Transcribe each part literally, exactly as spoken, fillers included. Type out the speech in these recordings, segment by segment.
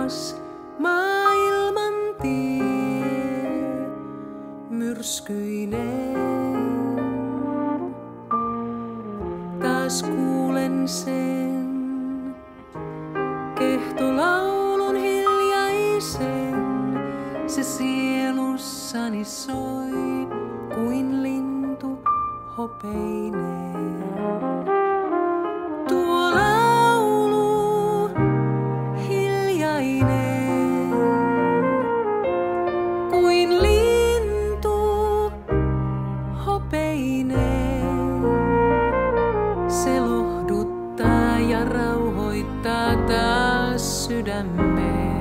taas maailman tie myrskyineen. Taas kuulen sen kehtolaulun hiljaisen, se sielussani soi kuin lintu hopeinen. Tuo laulu hiljainen kuin lintu hopeinen. Se lohduttaa ja rauhoittaa taas sydämeen.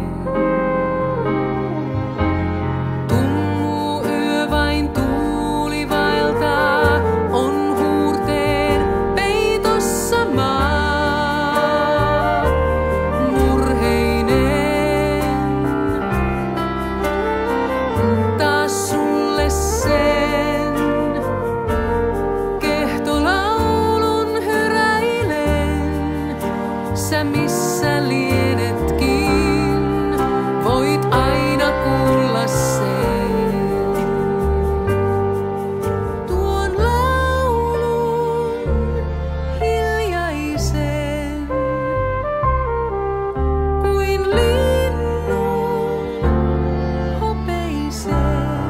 Tummuu yö vain tuuli vaeltaa, on huurteen peitossa maa. Murheinen taas sulle sen kehtolaulun hyräilen. Sä missä lienetkin, voit aina kuulla sen. Tuon laulun hiljaisen kuin linnun hopeisen.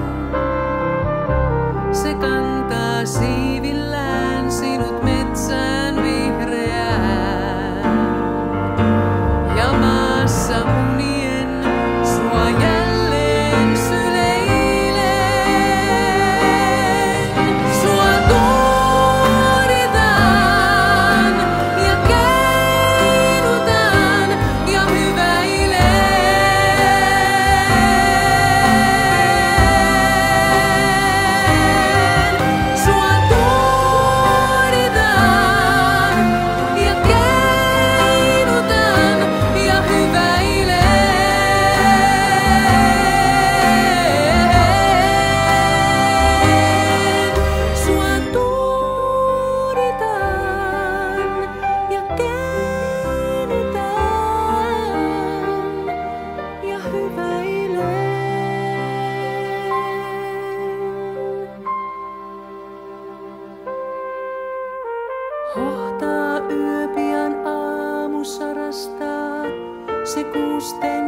Se kantaa siivillään sinut metsään vihreään. Ja maassa unien sua jälleen syleilen. Sua tuoditaan ja keinutaan ja hyväilen. Sua tuoditaan ja keinutaan ja hyväilen. Sua tuoditaan ja keinutaan ja hyväilen. Hohtaa yö pian aamu sarastaa, se kuusten